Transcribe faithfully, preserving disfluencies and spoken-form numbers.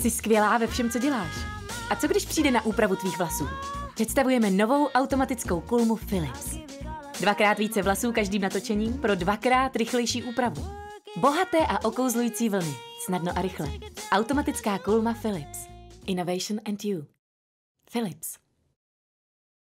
Jsi skvělá ve všem, co děláš. A co když přijde na úpravu tvých vlasů? Představujeme novou automatickou kulmu Philips. Dvakrát více vlasů každým natočením pro dvakrát rychlejší úpravu. Bohaté a okouzlující vlny. Snadno a rychle. Automatická kulma Philips. Innovation and you. Philips.